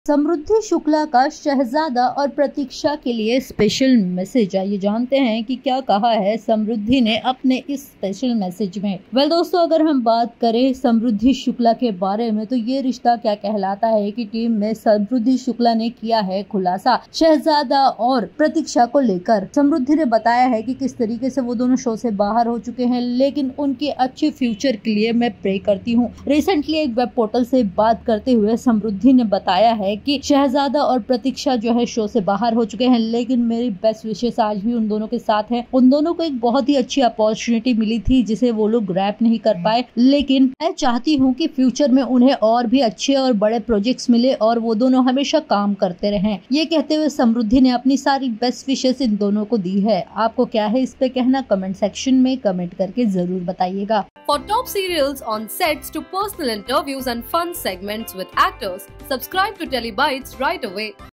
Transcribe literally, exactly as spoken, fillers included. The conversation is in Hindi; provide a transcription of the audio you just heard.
समृद्धि शुक्ला का शहजादा और प्रतीक्षा के लिए स्पेशल मैसेज। आइए जानते हैं कि क्या कहा है समृद्धि ने अपने इस स्पेशल मैसेज में। वेल दोस्तों, अगर हम बात करें समृद्धि शुक्ला के बारे में तो ये रिश्ता क्या कहलाता है कि टीम में समृद्धि शुक्ला ने किया है खुलासा शहजादा और प्रतीक्षा को लेकर। समृद्धि ने बताया है कि किस तरीके से वो दोनों शो से बाहर हो चुके हैं, लेकिन उनके अच्छे फ्यूचर के लिए मैं प्रे करती हूँ। रिसेंटली एक वेब पोर्टल से बात करते हुए समृद्धि ने बताया है कि शहजादा और प्रतीक्षा जो है शो से बाहर हो चुके हैं, लेकिन मेरी बेस्ट विशेष आज भी उन दोनों के साथ है। उन दोनों को एक बहुत ही अच्छी अपॉर्चुनिटी मिली थी जिसे वो लोग ग्रैब नहीं कर पाए, लेकिन मैं चाहती हूँ कि फ्यूचर में उन्हें और भी अच्छे और बड़े प्रोजेक्ट्स मिले और वो दोनों हमेशा काम करते रहें। ये कहते हुए समृद्धि ने अपनी सारी बेस्ट विशेष इन दोनों को दी है। आपको क्या है इस पे कहना, कमेंट सेक्शन में कमेंट करके जरूर बताइएगा। For top serials on sets to personal interviews and fun segments with actors, subscribe to Telebytes right away.